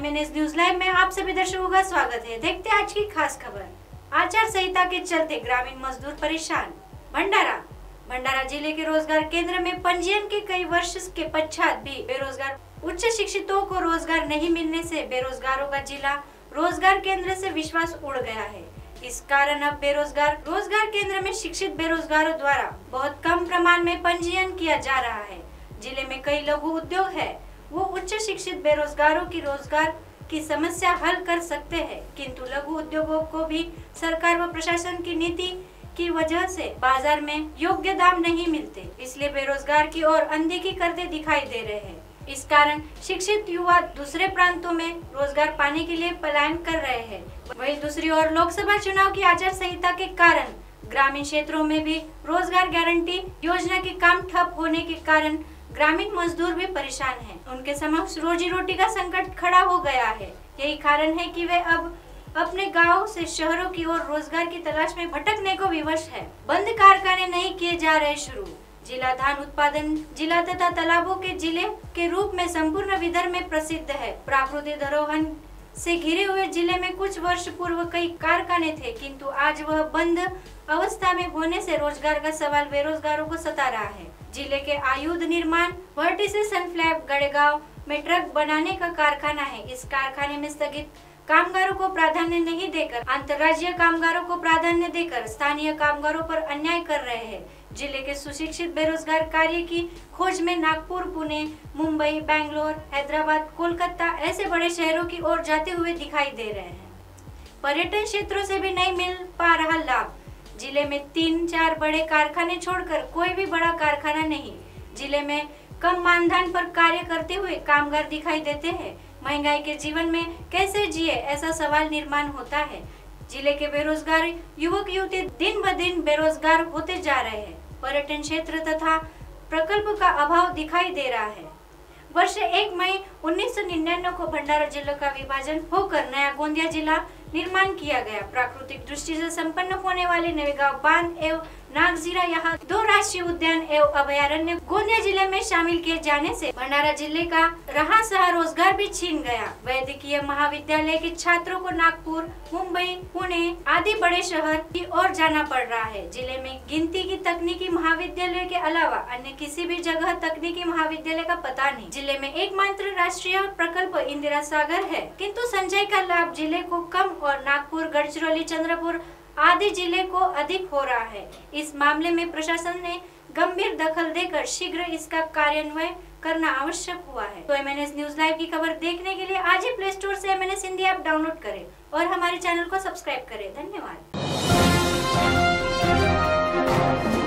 MNS news live में आप सभी दर्शकों का स्वागत है। देखते हैं आज की खास खबर। आचार संहिता के चलते ग्रामीण मजदूर परेशान। भंडारा जिले के रोजगार केंद्र में पंजीयन के कई वर्ष के पश्चात भी बेरोजगार उच्च शिक्षितों को रोजगार नहीं मिलने से बेरोजगारों का जिला रोजगार केंद्र से विश्वास उड़ गया है। इस कारण अब रोजगार केंद्र में शिक्षित बेरोजगारों द्वारा बहुत कम प्रमाण में पंजीयन किया जा रहा है। जिले में कई लघु उद्योग है, वो उच्च शिक्षित बेरोजगारों की रोजगार की समस्या हल कर सकते हैं, किंतु लघु उद्योगों को भी सरकार व प्रशासन की नीति की वजह से बाजार में योग्य दाम नहीं मिलते, इसलिए बेरोजगार की ओर अनदेखी करते दिखाई दे रहे हैं। इस कारण शिक्षित युवा दूसरे प्रांतों में रोजगार पाने के लिए पलायन कर रहे हैं। वहीं दूसरी ओर लोकसभा चुनाव की आचार संहिता के कारण ग्रामीण क्षेत्रों में भी रोजगार गारंटी योजना के काम ठप होने के कारण ग्रामीण मजदूर भी परेशान हैं। उनके समक्ष रोजी रोटी का संकट खड़ा हो गया है। यही कारण है कि वे अब अपने गांव से शहरों की ओर रोजगार की तलाश में भटकने को विवश है। बंद कारखाने नहीं किए जा रहे शुरू। जिला धान उत्पादन जिला तथा तालाबों के जिले के रूप में संपूर्ण विदर्भ में प्रसिद्ध है। प्राकृतिक धरोहर से घिरे हुए जिले में कुछ वर्ष पूर्व कई कारखाने थे, किंतु आज वह बंद अवस्था में होने से रोजगार का सवाल बेरोजगारों को सता रहा है। जिले के आयुध निर्माण वर्टिसेस सनफ्लैप गड़ेगांव में ट्रक बनाने का कारखाना है। इस कारखाने में स्थगित कामगारों को प्राधान्य नहीं देकर अंतर्राज्यीय कामगारों को प्राधान्य देकर स्थानीय कामगारों पर अन्याय कर रहे हैं। जिले के सुशिक्षित बेरोजगार कार्य की खोज में नागपुर, पुणे, मुंबई, बेंगलोर, हैदराबाद, कोलकाता ऐसे बड़े शहरों की ओर जाते हुए दिखाई दे रहे हैं। पर्यटन क्षेत्रों से भी नहीं मिल पा रहा लाभ। जिले में 3-4 बड़े कारखाने छोड़कर कोई भी बड़ा कारखाना नहीं। जिले में कम मानधन पर कार्य करते हुए कामगार दिखाई देते हैं। महंगाई के जीवन में कैसे जिए, ऐसा सवाल निर्माण होता है। जिले के बेरोजगार युवक युवती दिन ब दिन बेरोजगार होते जा रहे हैं। पर्यटन क्षेत्र तथा प्रकल्प का अभाव दिखाई दे रहा है। वर्ष 1 मई 1999 को भंडारा जिले का विभाजन होकर नया गोंदिया जिला निर्माण किया गया। प्राकृतिक दृष्टि से संपन्न होने वाले नवेगांव बांध एवं नागजीरा यहाँ 2 राष्ट्रीय उद्यान एवं अभयारण्य गोंदिया जिले में शामिल किए जाने से भंडारा जिले का रहा सहा रोजगार भी छीन गया। वैद्यकीय महाविद्यालय के छात्रों को नागपुर, मुंबई, पुणे आदि बड़े शहर की ओर जाना पड़ रहा है। जिले में गिनती की तकनीकी महाविद्यालय के अलावा अन्य किसी भी जगह तकनीकी महाविद्यालय का पता नहीं। जिले में एकमात्र राष्ट्रीय प्रकल्प इंदिरा सागर है, किंतु संचय का लाभ जिले को कम और नागपुर, गढ़चिरौली, चंद्रपुर आदि जिले को अधिक हो रहा है। इस मामले में प्रशासन ने गंभीर दखल देकर शीघ्र इसका कार्यान्वयन करना आवश्यक हुआ है। तो एमएनएस न्यूज लाइव की खबर देखने के लिए आज ही प्ले स्टोर से एमएनएस हिंदी ऐप डाउनलोड करें और हमारे चैनल को सब्सक्राइब करें। धन्यवाद।